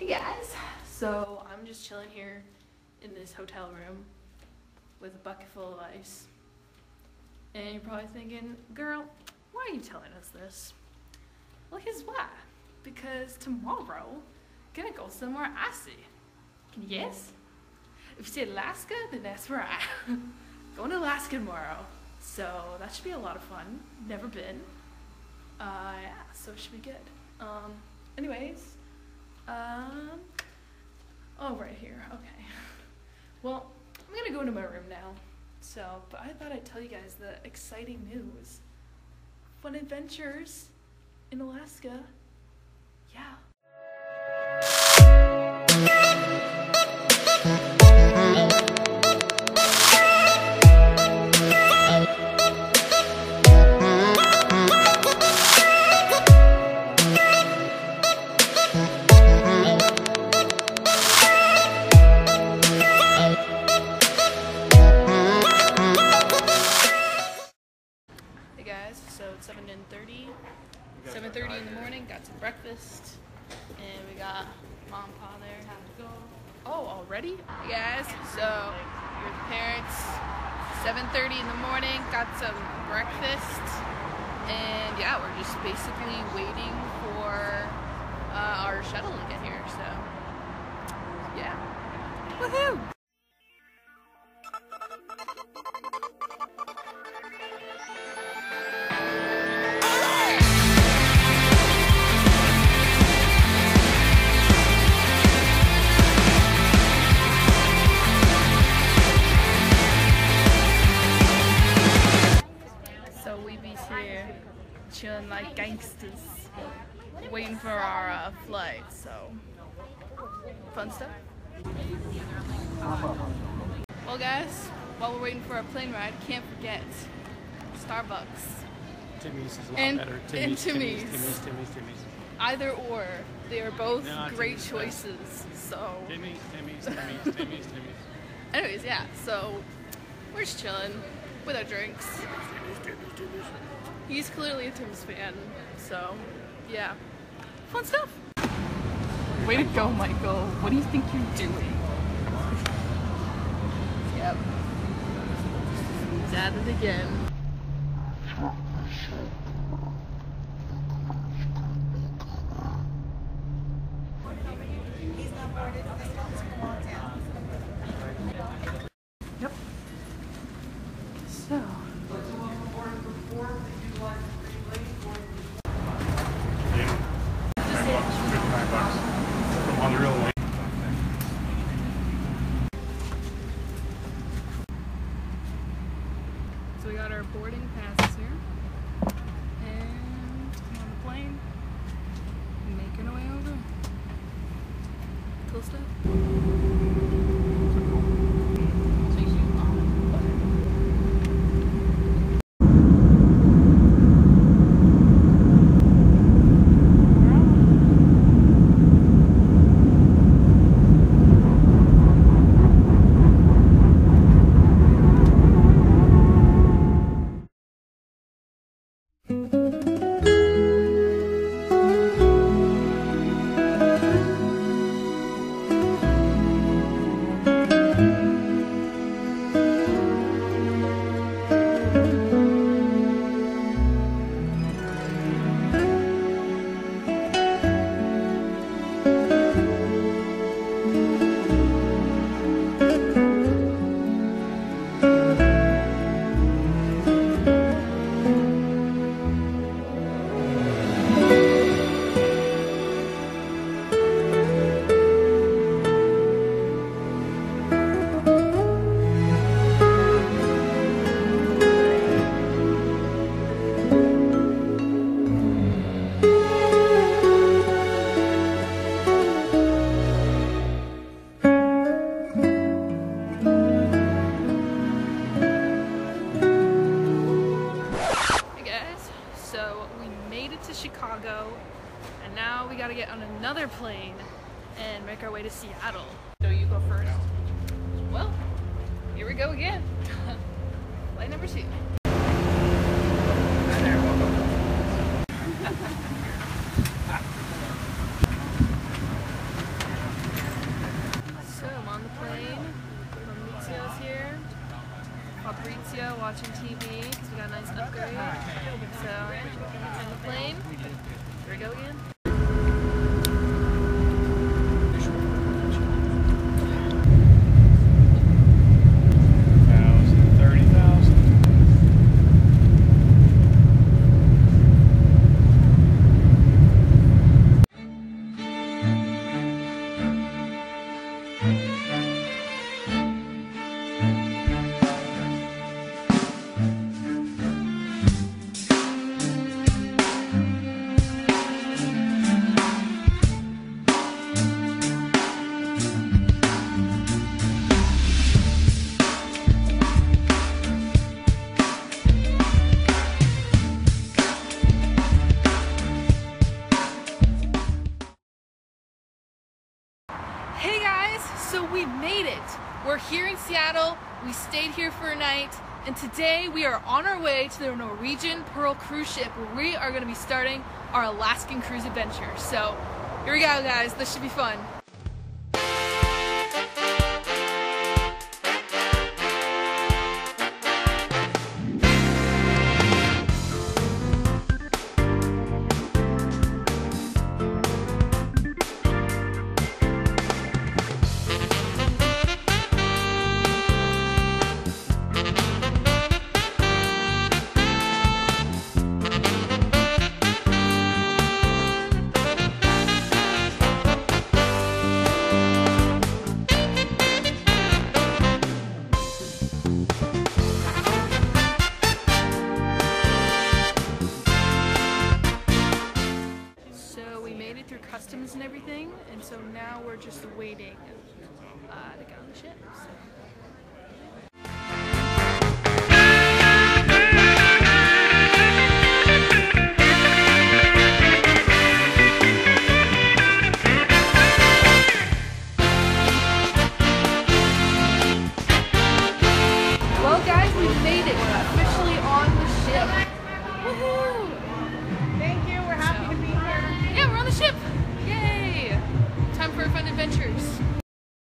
Hey guys, so I'm just chilling here in this hotel room with a bucket full of ice. And you're probably thinking, girl, why are you telling us this? Well, here's why. Because tomorrow, I'm gonna go somewhere icy. Can you guess? If you say Alaska, then that's where I'm going to Alaska tomorrow. So that should be a lot of fun. Never been. Yeah, so it should be good. Anyways, oh, right here, okay. Well, I'm gonna go into my room now. So, but I thought I'd tell you guys the exciting news. Fun adventures in Alaska. Yeah. So it's 7:30 in the morning, got some breakfast, and we got mom and pa there, have to go. Oh, already? Hey guys, so we're the parents, 7:30 in the morning, got some breakfast, and yeah, we're just basically waiting for our shuttle to get here, so yeah. Woohoo! Here chilling like gangsters, waiting for our flight, so fun stuff. Well guys, while we're waiting for our plane ride, can't forget Starbucks. Timmy's is a lot better. Timmy's. Either or, they are both great choices. So Timmy's. Anyways, yeah, so we're just chilling with our drinks. He's clearly a Tim's fan, so yeah, fun stuff. Way to go, Michael. What do you think you're doing? Yep. He's at it again. Yep. So. So we got our boarding passes here, and I'm on the plane, making our way over. Cool stuff. Chicago, and now we gotta get on another plane and make our way to Seattle. So you go first. Well, here we go again. Flight number 2. watching TV because we got a nice upgrade. So, on the plane. Here we go again. 30,000. Hey guys, so we made it. We're here in Seattle. We stayed here for a night, and today we are on our way to the Norwegian Pearl cruise ship where we are going to be starting our Alaskan cruise adventure. So here we go, guys. This should be fun. Through customs and everything, and so now we're just waiting to get on the ship. So.